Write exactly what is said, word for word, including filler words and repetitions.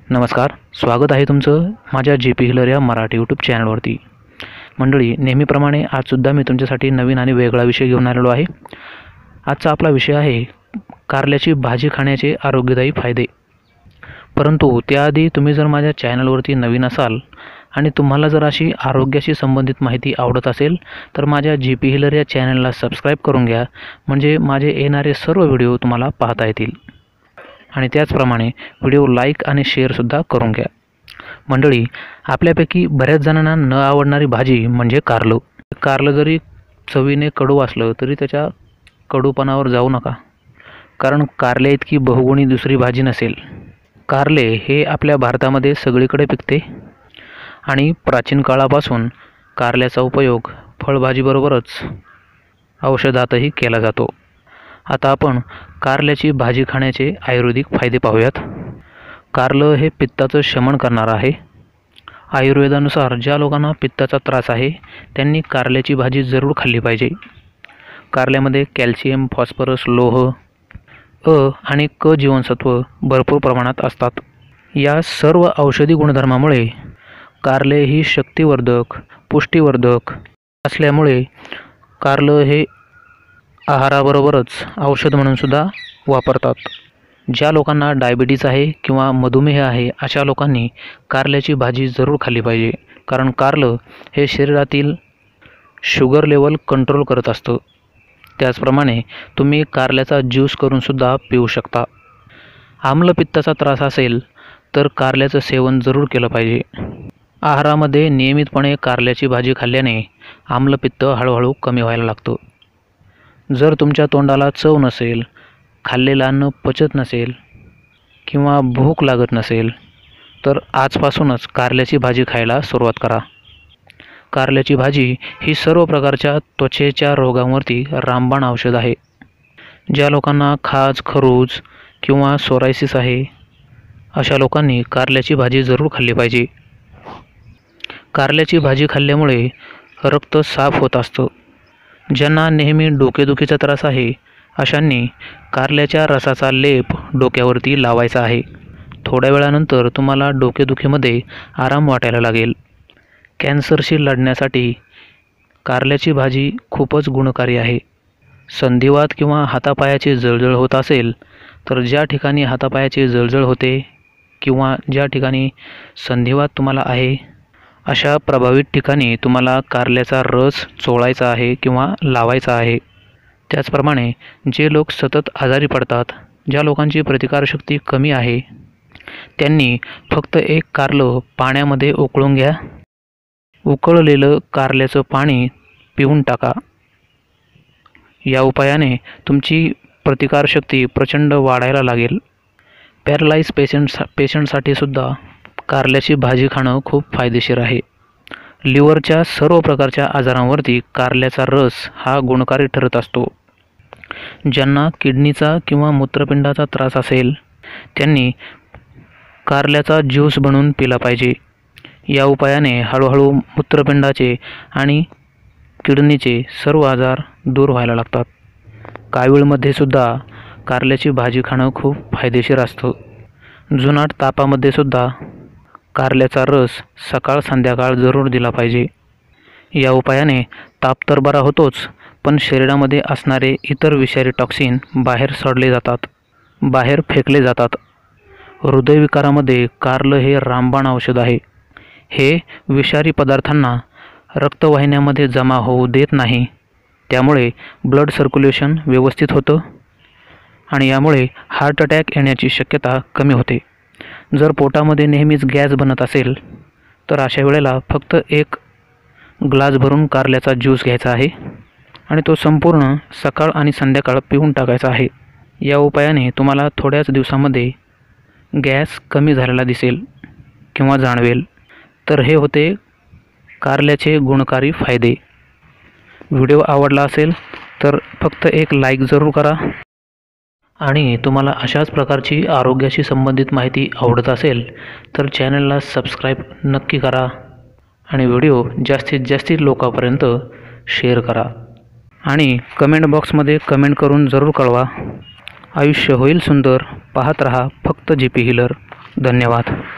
नमस्कार, स्वागत आहे तुमचं माझ्या जी पी हिलर या मराठी यूट्यूब चॅनलवरती। मंडळी, नेहमीप्रमाणे आजसुद्धा मी तुमच्यासाठी नवीन आणि वेगळा विषय घेऊन आलेलो आहे। आजचा आपला विषय आहे कारल्याची भाजी खाण्याचे आरोग्यदायी फायदे। परंतु त्याआधी तुम्ही जर माझ्या चॅनलवरती नवीन असाल आणि तुम्हाला जर अशी आरोग्याशी संबंधित माहिती आवडत असेल तर माझ्या जी पी हिलर या चॅनलला सबस्क्राईब करून घ्या, म्हणजे माझे येणारे सर्व व्हिडिओ तुम्हाला पाहता येतील। आणि त्याचप्रमाणे व्हिडिओ लाईक आणि शेअरसुद्धा करून घ्या। मंडळी, आपल्यापैकी बऱ्याच जणांना न आवडणारी भाजी म्हणजे कारलं। कारलं जरी चवीने कडू असलं तरी त्याच्या कडूपणावर जाऊ नका, कारण कारल्या इतकी बहुगुणी दुसरी भाजी नसेल। कारले हे आपल्या भारतामध्ये सगळीकडे पिकते आणि प्राचीन काळापासून कारल्याचा उपयोग फळभाजीबरोबरच औषधातही केला जातो। आता आपण कारल्याची भाजी खाण्याचे आयुर्वेदिक फायदे पाहूयात। कारलं हे पित्ताचं शमन करणारं आहे। आयुर्वेदानुसार ज्या लोकांना पित्ताचा त्रास आहे त्यांनी कारल्याची भाजी जरूर खाल्ली पाहिजे। कारल्यामध्ये कॅल्शियम, फॉस्फरस, लोह, अ आणि क जीवनसत्व भरपूर प्रमाणात असतात। या सर्व औषधी गुणधर्मामुळे कारले ही शक्तिवर्धक, पुष्टीवर्धक असल्यामुळे कारलं हे आहाराबरोबरच औषध म्हणून सुद्धा वापरतात। ज्या लोकांना डायबिटीज आहे किंवा मधुमेह आहे अशा लोकांनी कारल्याची भाजी जरूर खाल्ली पाहिजे, कारण कारलं हे शरीरातील शुगर लेवल कंट्रोल करत असतं। त्याचप्रमाणे तुम्ही कारल्याचा ज्यूस करून सुद्धा पिऊ शकता। आम्लपित्ताचा त्रास असेल तर कारल्याचं सेवन जरूर केलं पाहिजे। आहारामध्ये नियमितपणे कारल्याची भाजी खाल्ल्याने आम्लपित्त हळूहळू कमी व्हायला लागतं। जर तुमच्या तोंडाला चव नसेल, खाल्लेलं अन्न पचत नसेल किंवा भूक लागत नसेल तर आजपासूनच कारल्याची भाजी खायला सुरुवात करा। कारल्याची भाजी ही सर्व प्रकारच्या त्वचेच्या रोगांवरती रामबाण औषध आहे। ज्या लोकांना खाज, खरूज किंवा सोरायसिस आहे अशा लोकांनी कारल्याची भाजी जरूर खाल्ली पाहिजे। कारल्याची भाजी खाल्ल्यामुळे रक्त साफ होत असतं। ज्यांना नेहमी डोकेदुखीचा त्रास आहे अशांनी कारल्याच्या रसाचा लेप डोक्यावरती लावायचा आहे। थोड्या वेळानंतर तुम्हाला डोकेदुखीमध्ये आराम वाटायला लागेल। कॅन्सरशी लढण्यासाठी कारल्याची भाजी खूपच गुणकारी आहे। संधिवात किंवा हातापायाची जळजळ होत असेल तर ज्या ठिकाणी हातापायाची जळजळ होते किंवा ज्या ठिकाणी संधिवात तुम्हाला आहे अशा प्रभावित ठिकाणी तुम्हाला कारल्याचा रस चोळायचा आहे किंवा लावायचा आहे। त्याचप्रमाणे जे लोक सतत आजारी पडतात, ज्या लोकांची प्रतिकारशक्ती कमी आहे त्यांनी फक्त एक कारलं पाण्यामध्ये उकळून घ्या। उकळलेलं कारल्याचं पाणी पिऊन टाका। या उपायाने तुमची प्रतिकारशक्ती प्रचंड वाढायला लागेल। पॅरालाइज पेशंट पेशंटसाठी सुद्धा कारल्याची भाजी खाणं खूप फायदेशीर आहे। लिव्हरच्या सर्व प्रकारच्या आजारांवरती कारल्याचा रस हा गुणकारी ठरत असतो। ज्यांना किडनीचा किंवा मूत्रपिंडाचा त्रास असेल त्यांनी कारल्याचा ज्यूस बनवून पिला पाहिजे। या उपायाने हळूहळू मूत्रपिंडाचे आणि किडनीचे सर्व आजार दूर व्हायला लागतात। कावीळमध्ये सुद्धा कारल्याची भाजी खाणं खूप फायदेशीर असतं। जुनाट तापामध्ये सुद्धा कारल्याचा रस सकाळ संध्याकाळ जरूर दिला पाहिजे। या उपायाने ताप तर बरा होतोच, पण शरीरामध्ये असणारे इतर विषारी टॉक्सिन बाहेर सोडले जातात, बाहेर फेकले जातात। हृदयविकारामध्ये कारलं हे रामबाण औषध आहे। हे विषारी पदार्थांना रक्तवाहिन्यामध्ये जमा होऊ देत नाही, त्यामुळे ब्लड सर्क्युलेशन व्यवस्थित होतं आणि यामुळे हार्ट अटॅक येण्याची शक्यता कमी होते। जर पोटामध्ये नेहमीच गॅस बनत असेल तर अशा वेळेला फक्त एक ग्लास भरून कारल्याचा ज्यूस घ्यायचा आहे आणि तो संपूर्ण सकाळ आणि संध्याकाळ पिऊन टाकायचा आहे। या उपायाने तुम्हाला थोड्याच दिवसामध्ये गॅस कमी झालेला दिसेल किंवा जाणवेल। तर हे होते कारल्याचे गुणकारी फायदे। व्हिडिओ आवडला असेल तर फक्त एक लाईक जरूर करा आणि तुम्हाला अशाच प्रकारची आरोग्याशी संबंधित माहिती आवडत असेल तर चॅनलला सबस्क्राईब नक्की करा आणि व्हिडिओ जास्तीत जास्त लोकांपर्यंत शेअर करा आणि कमेंट बॉक्समध्ये कमेंट करून जरूर कळवा। आयुष्य होईल सुंदर, पाहत रहा फक्त जी पी हिलर। धन्यवाद।